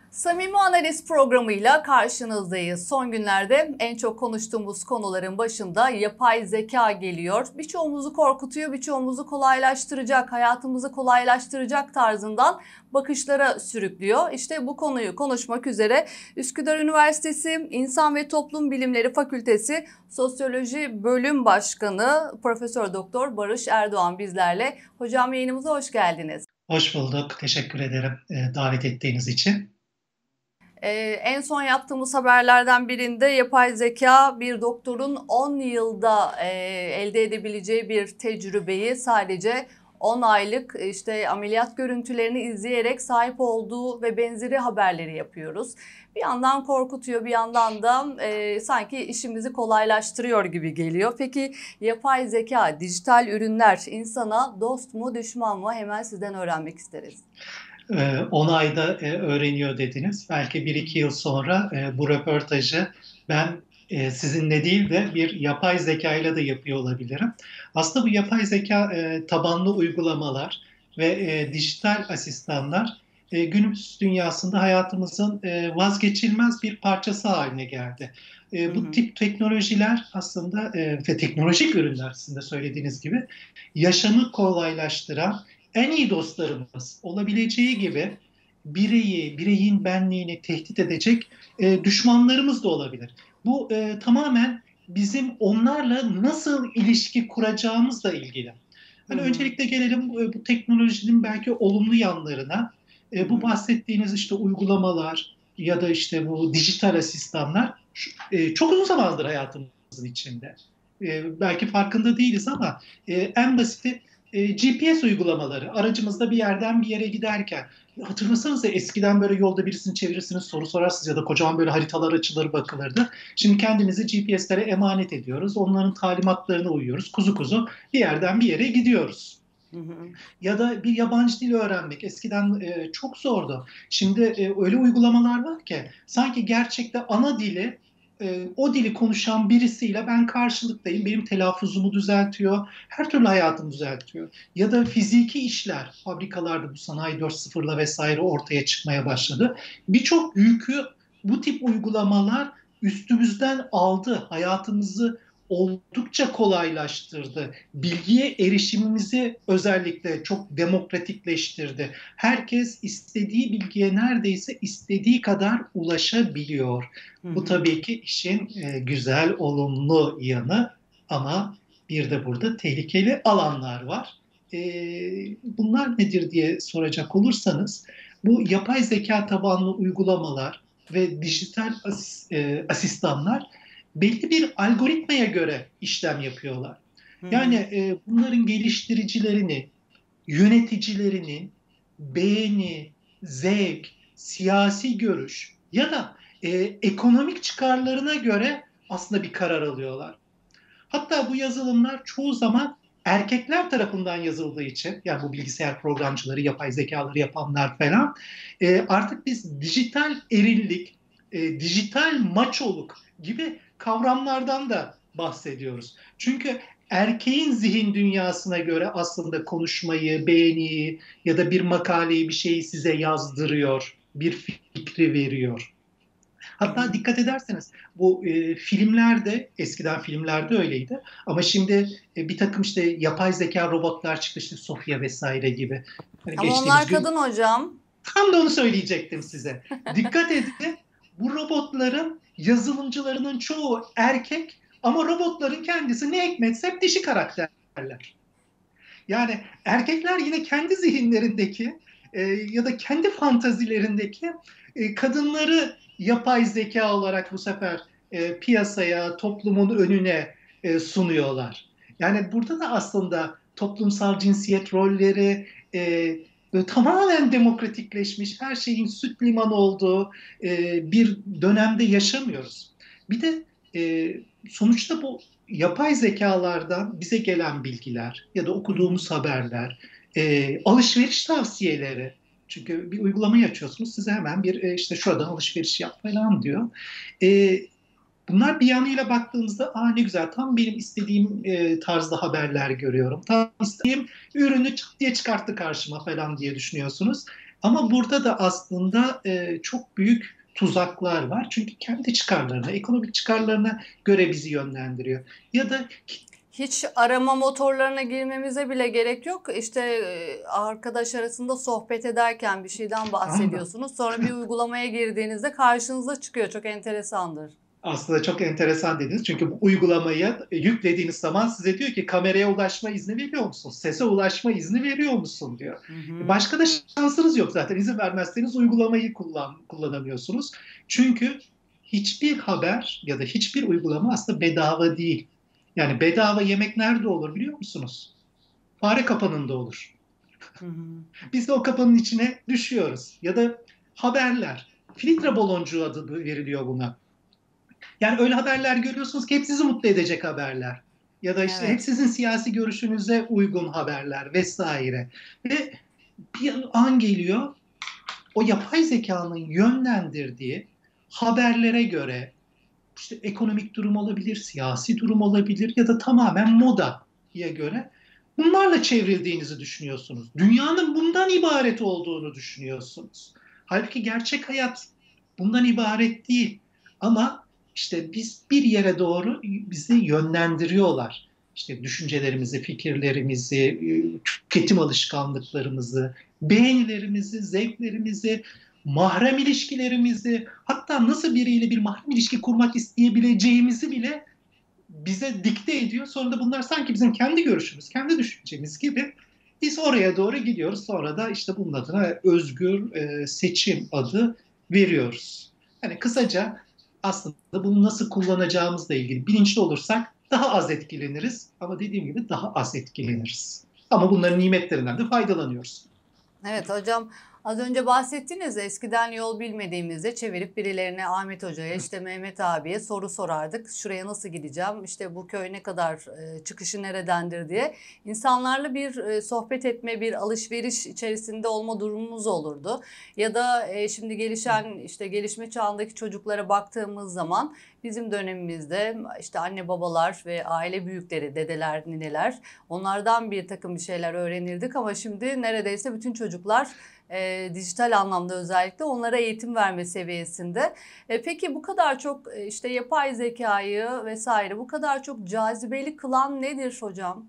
Samimi Analiz programıyla karşınızdayız. Son günlerde en çok konuştuğumuz konuların başında yapay zeka geliyor. Birçoğumuzu korkutuyor, birçoğumuzu kolaylaştıracak, hayatımızı kolaylaştıracak tarzından bakışlara sürüklüyor. İşte bu konuyu konuşmak üzere Üsküdar Üniversitesi İnsan ve Toplum Bilimleri Fakültesi Sosyoloji Bölüm Başkanı Profesör Doktor Barış Erdoğan bizlerle. Hocam yayınımıza hoş geldiniz. Hoş bulduk. Teşekkür ederim davet ettiğiniz için. En son yaptığımız haberlerden birinde yapay zeka bir doktorun 10 yılda elde edebileceği bir tecrübeyi sadece 10 aylık ameliyat görüntülerini izleyerek sahip olduğu ve benzeri haberleri yapıyoruz. Bir yandan korkutuyor, bir yandan da sanki işimizi kolaylaştırıyor gibi geliyor. Peki yapay zeka, dijital ürünler insana dost mu, düşman mı? Hemen sizden öğrenmek isteriz. 10 ayda öğreniyor dediniz. Belki 1-2 yıl sonra bu röportajı ben sizinle değil de bir yapay zeka ile de yapıyor olabilirim. Aslında bu yapay zeka tabanlı uygulamalar ve dijital asistanlar günümüz dünyasında hayatımızın vazgeçilmez bir parçası haline geldi. Bu tip teknolojiler aslında ve teknolojik ürünler sizin de söylediğiniz gibi yaşamı kolaylaştıran en iyi dostlarımız olabileceği gibi bireyin benliğini tehdit edecek düşmanlarımız da olabilir. Bu tamamen bizim onlarla nasıl ilişki kuracağımızla ilgili. Hani öncelikle gelelim bu teknolojinin belki olumlu yanlarına. Bu bahsettiğiniz işte uygulamalar ya da işte bu dijital asistanlar çok uzun zamandır hayatımızın içinde. Belki farkında değiliz ama en basiti GPS uygulamaları. Aracımızda bir yerden bir yere giderken. Hatırlasanıza eskiden böyle yolda birisini çevirirsiniz, soru sorarsınız ya da kocaman böyle haritalar açılır bakılırdı. Şimdi kendimizi GPS'lere emanet ediyoruz. Onların talimatlarına uyuyoruz. Kuzu kuzu bir yerden bir yere gidiyoruz. Ya da bir yabancı dil öğrenmek eskiden çok zordu. Şimdi öyle uygulamalar var ki sanki gerçekte ana dili o dili konuşan birisiyle ben karşılıktayım. Benim telaffuzumu düzeltiyor. Her türlü hayatımı düzeltiyor. Ya da fiziki işler. Fabrikalarda bu sanayi 4.0'la vesaire ortaya çıkmaya başladı. Birçok yükü bu tip uygulamalar üstümüzden aldı. Hayatımızı oldukça kolaylaştırdı. Bilgiye erişimimizi özellikle çok demokratikleştirdi. Herkes istediği bilgiye neredeyse istediği kadar ulaşabiliyor. Bu tabii ki işin güzel, olumlu yanı ama bir de burada tehlikeli alanlar var. Bunlar nedir diye soracak olursanız, bu yapay zeka tabanlı uygulamalar ve dijital asistanlar belli bir algoritmaya göre işlem yapıyorlar. Yani bunların geliştiricilerini, yöneticilerini, beğeni, zevk, siyasi görüş ya da ekonomik çıkarlarına göre aslında bir karar alıyorlar. Hatta bu yazılımlar çoğu zaman erkekler tarafından yazıldığı için, yani bu bilgisayar programcıları, yapay zekaları yapanlar falan, artık biz dijital erillik, dijital maçoluk gibi kavramlardan da bahsediyoruz. Çünkü erkeğin zihin dünyasına göre aslında konuşmayı, beğeniyi ya da bir makaleyi, bir şeyi size yazdırıyor, bir fikri veriyor. Hatta dikkat ederseniz bu filmlerde, eskiden filmlerde öyleydi ama şimdi bir takım işte yapay zeka robotlar çıktı, işte Sofia vesaire gibi. Hani Ama onlar geçtiğimiz gün kadın hocam. tam da onu söyleyecektim size. Dikkat edin, bu robotların yazılımcılarının çoğu erkek ama robotların kendisi ne hikmetse hep dişi karakterler. Yani erkekler yine kendi zihinlerindeki ya da kendi fantazilerindeki kadınları yapay zeka olarak bu sefer piyasaya, toplumun önüne sunuyorlar. Yani burada da aslında toplumsal cinsiyet rolleri tamamen demokratikleşmiş, her şeyin süt liman olduğu bir dönemde yaşamıyoruz. Bir de sonuçta bu yapay zekalardan bize gelen bilgiler ya da okuduğumuz haberler, alışveriş tavsiyeleri. Çünkü bir uygulamayı açıyorsunuz, size hemen bir işte şuradan alışveriş yap falan diyor. E, Bunlar bir yanıyla baktığınızda ne güzel, tam benim istediğim tarzda haberler görüyorum. Tam istediğim ürünü çıt diye çıkarttı karşıma falan diye düşünüyorsunuz. Ama burada da aslında çok büyük tuzaklar var. Çünkü kendi çıkarlarına, ekonomik çıkarlarına göre bizi yönlendiriyor. Ya da Hiç arama motorlarına girmemize bile gerek yok. İşte arkadaş arasında sohbet ederken bir şeyden ama bahsediyorsunuz. Sonra bir uygulamaya girdiğinizde karşınıza çıkıyor. Çok enteresandır. aslında çok enteresan dediniz. Çünkü bu uygulamayı yüklediğiniz zaman size diyor ki kameraya ulaşma izni veriyor musun? Sese ulaşma izni veriyor musun diyor. Hı hı. Başka da şansınız yok zaten. İzin vermezseniz uygulamayı kullanamıyorsunuz. Çünkü hiçbir haber ya da hiçbir uygulama aslında bedava değil. Yani bedava yemek nerede olur biliyor musunuz? Fare kapanında olur. Hı hı. Biz de o kapanın içine düşüyoruz. Ya da haberler. Filtre baloncuğu adı veriliyor buna. Yani öyle haberler görüyorsunuz ki hep sizi mutlu edecek haberler. Ya da işte hep Evet. sizin siyasi görüşünüze uygun haberler vesaire. Ve bir an geliyor o yapay zekanın yönlendirdiği haberlere göre işte ekonomik durum olabilir, siyasi durum olabilir ya da tamamen modaya göre bunlarla çevrildiğinizi düşünüyorsunuz. Dünyanın bundan ibaret olduğunu düşünüyorsunuz. Halbuki gerçek hayat bundan ibaret değil. Ama işte biz bir yere doğru bizi yönlendiriyorlar. İşte düşüncelerimizi, fikirlerimizi, tüketim alışkanlıklarımızı, beğenilerimizi, zevklerimizi, mahrem ilişkilerimizi, hatta nasıl biriyle bir mahrem ilişki kurmak isteyebileceğimizi bile bize dikte ediyor. Sonra da bunlar sanki bizim kendi görüşümüz, kendi düşüncemiz gibi biz oraya doğru gidiyoruz. Sonra da işte bunun adına özgür seçim adı veriyoruz. Yani kısaca aslında bunu nasıl kullanacağımızla ilgili bilinçli olursak daha az etkileniriz. Ama dediğim gibi daha az etkileniriz. Ama bunların nimetlerinden de faydalanıyoruz. Evet hocam, az önce bahsettiniz, eskiden yol bilmediğimizde çevirip birilerine, Ahmet Hoca'ya, işte Mehmet abiye soru sorardık. Şuraya nasıl gideceğim, işte bu köy ne kadar, çıkışı neredendir diye. İnsanlarla bir sohbet etme, bir alışveriş içerisinde olma durumumuz olurdu. Ya da şimdi gelişen, işte gelişme çağındaki çocuklara baktığımız zaman bizim dönemimizde işte anne babalar ve aile büyükleri, dedeler, nineler, onlardan bir takım bir şeyler öğrenirdik ama şimdi neredeyse bütün çocuklar dijital anlamda özellikle onlara eğitim verme seviyesinde. Peki bu kadar çok işte yapay zekayı vesaire bu kadar çok cazibeli kılan nedir hocam?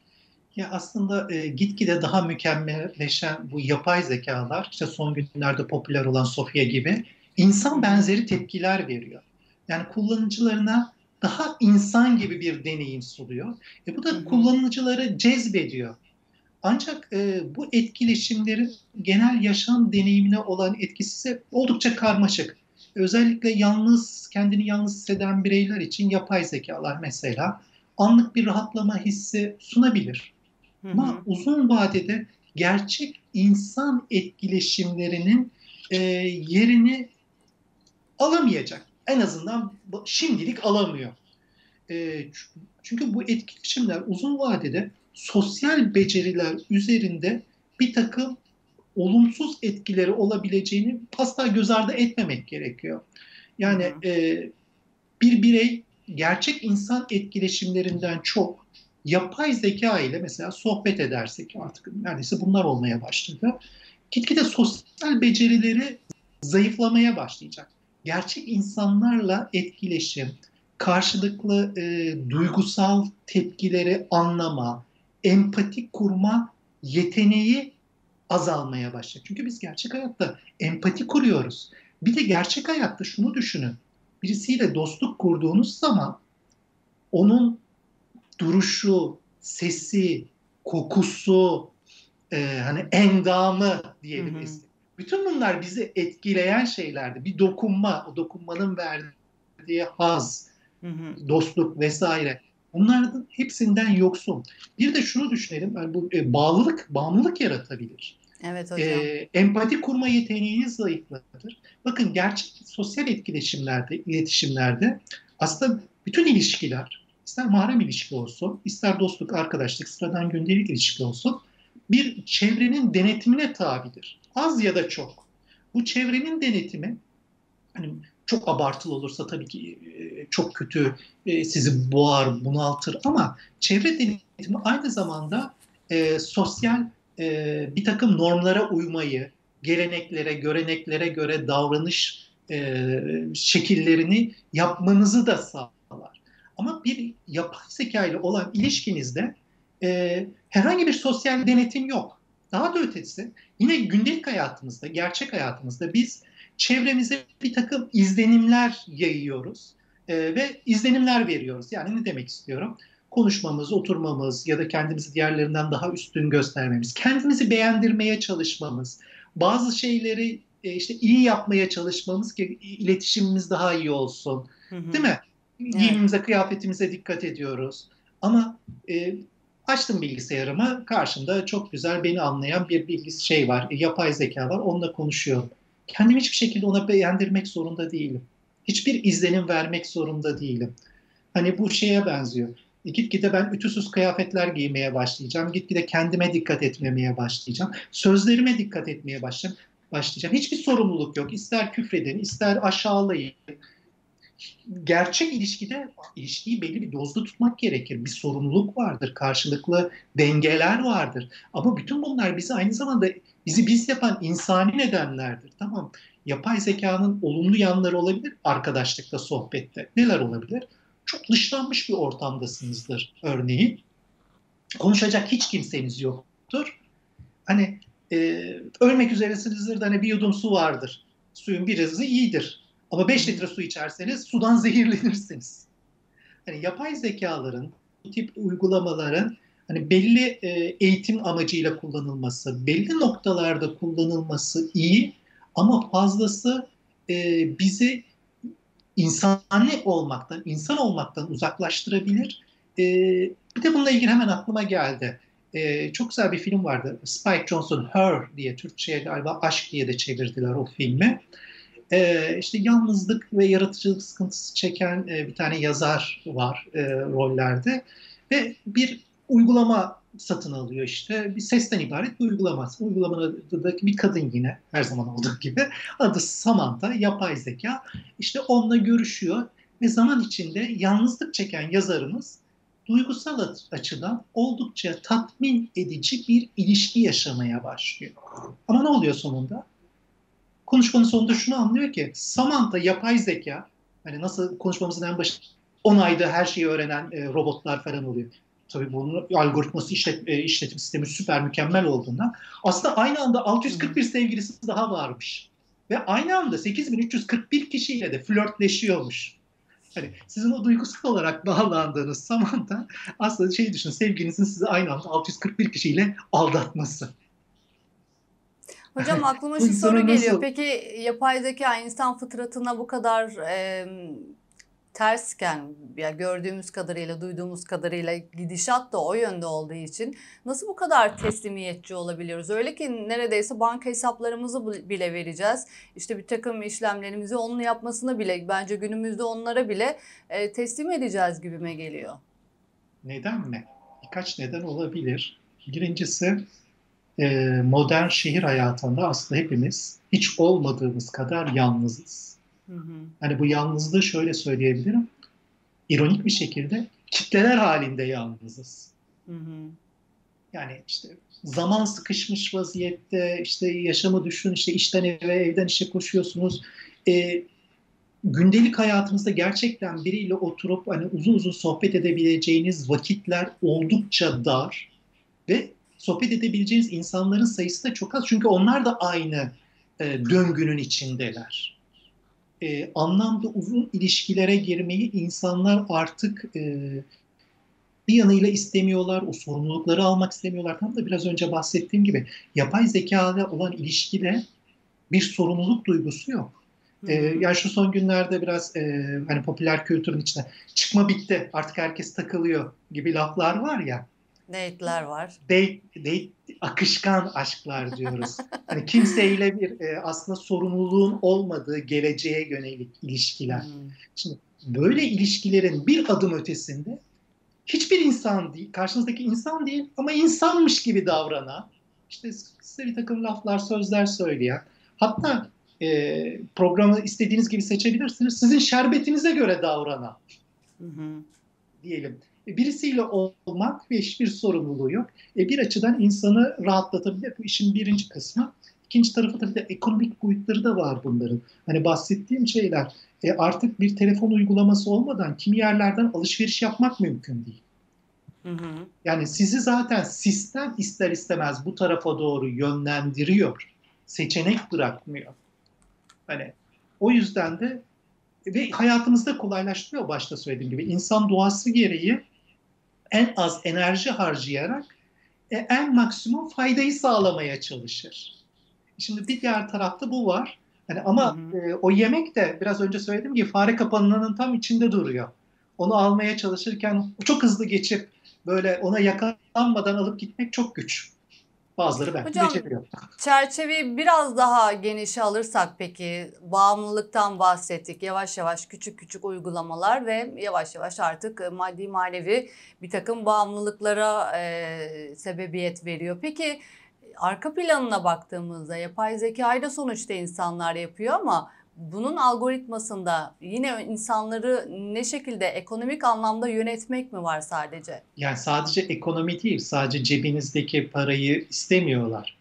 Ya aslında gitgide daha mükemmelleşen bu yapay zekalar, işte son günlerde popüler olan Sofia gibi Hı insan hı, benzeri tepkiler veriyor. Yani kullanıcılarına daha insan gibi bir deneyim sunuyor. Bu hı da hı, kullanıcıları cezbediyor. Ancak bu etkileşimlerin genel yaşam deneyimine olan etkisi ise oldukça karmaşık. Özellikle kendini yalnız hisseden bireyler için yapay zekalar mesela anlık bir rahatlama hissi sunabilir. hı Ama hı. uzun vadede gerçek insan etkileşimlerinin yerini alamayacak. En azından şimdilik alamıyor. E, Çünkü bu etkileşimler uzun vadede sosyal beceriler üzerinde bir takım olumsuz etkileri olabileceğini asla göz ardı etmemek gerekiyor. Hı Yani hı. bir birey gerçek insan etkileşimlerinden çok yapay zeka ile mesela sohbet edersek artık neredeyse bunlar olmaya başladı. Gitgide sosyal becerileri zayıflamaya başlayacak. Gerçek insanlarla etkileşim, karşılıklı duygusal tepkileri anlama, empati kurma yeteneği azalmaya başlayacak. Çünkü biz gerçek hayatta empati kuruyoruz. Bir de gerçek hayatta şunu düşünün. Birisiyle dostluk kurduğunuz zaman onun duruşu, sesi, kokusu, hani endamı Hı diyelim hı. eski. Bütün bunlar bizi etkileyen şeylerdi. Bir dokunma, o dokunmanın verdiği haz, Hı hı. dostluk vesaire. Bunların hepsinden yoksun. Bir de şunu düşünelim, yani bu bağımlılık yaratabilir. Evet hocam. Empati kurma yeteneğiniz zayıflatır. Bakın gerçek sosyal etkileşimlerde, iletişimlerde aslında bütün ilişkiler, ister mahrem ilişki olsun, ister dostluk, arkadaşlık, sıradan gündelik ilişki olsun, bir çevrenin denetimine tabidir. Az ya da çok. Bu çevrenin denetimi hani çok abartılı olursa tabii ki çok kötü, sizi boğar, bunaltır ama çevre denetimi aynı zamanda sosyal bir takım normlara uymayı, geleneklere, göreneklere göre davranış şekillerini yapmanızı da sağlar. Ama bir yapay zeka ile olan ilişkinizde herhangi bir sosyal denetim yok. Daha da ötesi, yine gündelik hayatımızda, gerçek hayatımızda biz çevremize bir takım izlenimler yayıyoruz ve izlenimler veriyoruz. Yani ne demek istiyorum? Konuşmamız, oturmamız ya da kendimizi diğerlerinden daha üstün göstermemiz, kendimizi beğendirmeye çalışmamız, bazı şeyleri işte iyi yapmaya çalışmamız ki iletişimimiz daha iyi olsun. Hı hı. Değil mi? Evet. Giyimimize, kıyafetimize dikkat ediyoruz. Ama açtım bilgisayarımı, karşımda çok güzel beni anlayan bir şey var, yapay zeka var, onunla konuşuyorum. Kendimi hiçbir şekilde ona beğendirmek zorunda değilim. Hiçbir izlenim vermek zorunda değilim. Hani bu şeye benziyor. Gitgide ben ütüsüz kıyafetler giymeye başlayacağım. Gitgide kendime dikkat etmemeye başlayacağım. Sözlerime dikkat etmeye başlayacağım. Hiçbir sorumluluk yok. İster küfredin, ister aşağılayın. Gerçek ilişkiyi belli bir dozda tutmak gerekir. Bir sorumluluk vardır, karşılıklı dengeler vardır. Ama bütün bunlar bizi aynı zamanda bizi biz yapan insani nedenlerdir. Tamam. Yapay zekanın olumlu yanları olabilir arkadaşlıkta, sohbette. Neler olabilir? Çok dışlanmış bir ortamdasınızdır örneğin. Konuşacak hiç kimseniz yoktur. Hani ölmek üzeresinizdir de hani bir yudum su vardır. Suyun birazı iyidir. Ama Hı 5 hı. litre su içerseniz sudan zehirlenirsiniz. Hani yapay zekaların, bu tip uygulamaların hani belli eğitim amacıyla kullanılması, belli noktalarda kullanılması iyi ama fazlası bizi insani olmaktan, insan olmaktan uzaklaştırabilir. Bir de bununla ilgili hemen aklıma geldi. Çok güzel bir film vardı. Spike Jonze, Her diye, Türkçe'ye galiba Aşk diye de çevirdiler o filmi. İşte yalnızlık ve yaratıcılık sıkıntısı çeken bir tane yazar var rollerde ve bir uygulama satın alıyor işte. Bir sesten ibaret bir uygulama. Uygulamadaki bir kadın yine her zaman olduğu gibi. Adı Samantha, yapay zeka. İşte onunla görüşüyor ve zaman içinde yalnızlık çeken yazarımız duygusal açıdan oldukça tatmin edici bir ilişki yaşamaya başlıyor. Ama ne oluyor sonunda? Konuşmanın sonunda şunu anlıyor ki Samantha yapay zeka, hani nasıl konuşmamızın en başı 10 ayda her şeyi öğrenen robotlar falan oluyor. Tabii bunun algoritması, işletim sistemi süper mükemmel olduğundan aslında aynı anda Hı hı. 641 sevgilisi daha varmış. Ve aynı anda 8341 kişiyle de flörtleşiyormuş. Hani sizin o duygusal olarak bağlandığınız Samantha aslında şey düşün, sevginizin sizi aynı anda 641 kişiyle aldatması. Hocam aklıma Bu şu soru insana geliyor. nasıl. Peki yapay zeka insan fıtratına bu kadar tersken, ya gördüğümüz kadarıyla, duyduğumuz kadarıyla gidişat da o yönde olduğu için nasıl bu kadar teslimiyetçi olabiliyoruz? Öyle ki neredeyse banka hesaplarımızı bile vereceğiz. İşte bir takım işlemlerimizi onun yapmasını bile, bence günümüzde onlara bile teslim edeceğiz gibime geliyor. Neden mi? Birkaç neden olabilir. Birincisi modern şehir hayatında aslında hepimiz hiç olmadığımız kadar yalnızız. Hı hı. Hani bu yalnızlığı şöyle söyleyebilirim. İronik bir şekilde kitleler halinde yalnızız. Hı hı. Yani işte zaman sıkışmış vaziyette, işte yaşamı düşün, işte işten eve, evden işe koşuyorsunuz. E, Gündelik hayatımızda gerçekten biriyle oturup hani uzun uzun sohbet edebileceğiniz vakitler oldukça dar. Ve sohbet edebileceğiniz insanların sayısı da çok az. Çünkü onlar da aynı döngünün içindeler. Anlamda uzun ilişkilere girmeyi insanlar artık bir yanıyla istemiyorlar. O sorumlulukları almak istemiyorlar. Tam da biraz önce bahsettiğim gibi yapay zeka ile olan ilişkide bir sorumluluk duygusu yok. Hı hı. Yani şu son günlerde biraz hani popüler kültürün içinde çıkma bitti artık herkes takılıyor gibi laflar var ya. Date'ler var. Date, akışkan aşklar diyoruz. Hani kimseyle bir aslında sorumluluğun olmadığı geleceğe yönelik Hı ilişkiler. hı. Şimdi böyle ilişkilerin bir adım ötesinde hiçbir insan değil, karşınızdaki insan değil ama insanmış gibi davranan, işte size bir takım laflar, sözler söyleyen, hatta programı istediğiniz gibi seçebilirsiniz, sizin şerbetinize göre davranan Hı hı. diyelim. Birisiyle olmak ve hiçbir sorumluluğu yok. Bir açıdan insanı rahatlatabilir. Bu işin birinci kısmı. İkinci tarafı tabii de ekonomik boyutları da var bunların. Hani bahsettiğim şeyler artık bir telefon uygulaması olmadan kimi yerlerden alışveriş yapmak mümkün değil. Hı hı. Yani sizi zaten sistem ister istemez bu tarafa doğru yönlendiriyor. Seçenek bırakmıyor. Hani o yüzden de ve hayatımızda kolaylaştırıyor başta söylediğim gibi. İnsan doğası gereği en az enerji harcayarak en maksimum faydayı sağlamaya çalışır. Şimdi bir diğer tarafta bu var. Hani Hı ama hı. o yemek de biraz önce söylediğim gibi fare kapanının tam içinde duruyor. Onu almaya çalışırken çok hızlı geçip böyle ona yakalanmadan alıp gitmek çok güç. Bazıları belki Hocam, beceriyor. çerçeveyi biraz daha genişe alırsak peki, bağımlılıktan bahsettik. Yavaş yavaş küçük küçük uygulamalar ve yavaş yavaş artık maddi manevi bir takım bağımlılıklara sebebiyet veriyor. Peki arka planına baktığımızda yapay zekayı da sonuçta insanlar yapıyor ama bunun algoritmasında yine insanları ne şekilde ekonomik anlamda yönetmek mi var sadece? Yani sadece ekonomi değil, sadece cebinizdeki parayı istemiyorlar.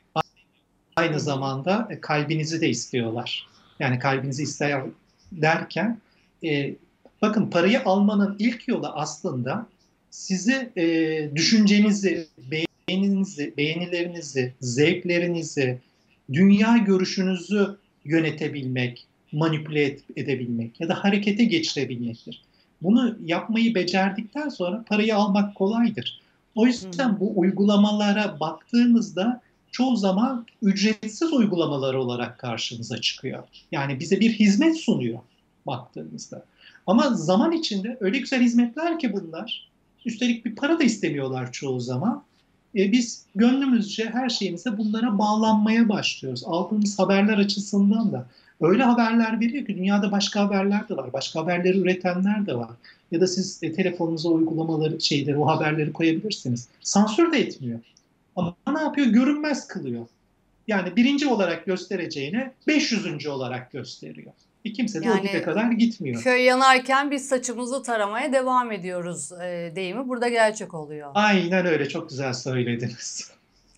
Hı Aynı hı. zamanda kalbinizi de istiyorlar. Yani kalbinizi ister derken e, bakın parayı almanın ilk yolu aslında sizi düşüncenizi, beğenilerinizi, zevklerinizi, dünya görüşünüzü yönetebilmek, manipüle edebilmek ya da harekete geçirebilmektir. Bunu yapmayı becerdikten sonra parayı almak kolaydır. O Hı yüzden hı. bu uygulamalara baktığımızda çoğu zaman ücretsiz uygulamalar olarak karşımıza çıkıyor. Yani bize bir hizmet sunuyor baktığımızda. Ama zaman içinde öyle güzel hizmetler ki bunlar. Üstelik bir para da istemiyorlar çoğu zaman. Biz gönlümüzce her şeyimize bunlara bağlanmaya başlıyoruz. Aldığımız haberler açısından da öyle haberler veriyor ki dünyada başka haberler de var. Başka haberleri üretenler de var. Ya da siz telefonunuza uygulamaları, şeyleri, o haberleri koyabilirsiniz. Sansür de etmiyor. Ama ne yapıyor? Görünmez kılıyor. Yani birinci olarak göstereceğine 500. olarak gösteriyor. Kimse de o dibe Yani kadar gitmiyor. köy yanarken biz saçımızı taramaya devam ediyoruz deyimi burada gerçek oluyor. Aynen öyle. Çok güzel söylediniz.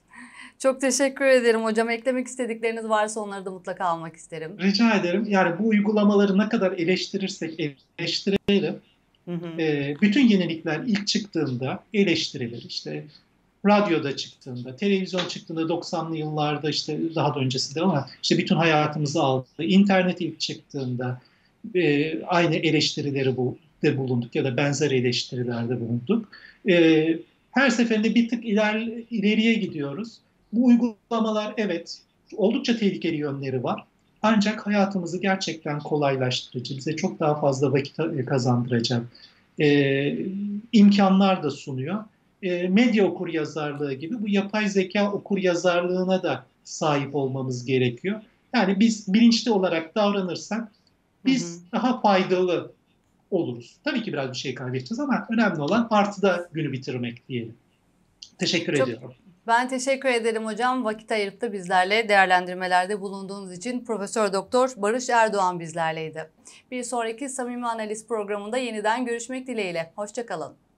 Çok teşekkür ederim hocam. Eklemek istedikleriniz varsa onları da mutlaka almak isterim. Rica ederim. Yani bu uygulamaları ne kadar eleştirirsek eleştirelim. Hı hı. Bütün yenilikler ilk çıktığında eleştirilir. İşte radyoda çıktığında, televizyon çıktığında 90'lı yıllarda işte daha da öncesinde ama işte bütün hayatımızı aldı. İnternet ilk çıktığında aynı eleştirileri de bulunduk ya da benzer eleştirilerde bulunduk. Her seferinde bir tık ileriye gidiyoruz. Bu uygulamalar evet oldukça tehlikeli yönleri var. Ancak hayatımızı gerçekten kolaylaştırıcı, bize çok daha fazla vakit kazandıracak e, imkanlar da sunuyor. Medya okuryazarlığı gibi bu yapay zeka okuryazarlığına da sahip olmamız gerekiyor. Yani biz bilinçli olarak davranırsak Hı hı. biz daha faydalı oluruz. Tabii ki biraz bir şey kaybedeceğiz ama önemli olan artıda günü bitirmek diyelim. Teşekkür Çok ediyorum. Ben teşekkür ederim hocam. Vakit ayırıp da bizlerle değerlendirmelerde bulunduğunuz için Profesör Doktor Barış Erdoğan bizlerleydi. Bir sonraki Samimi Analiz programında yeniden görüşmek dileğiyle. Hoşça kalın.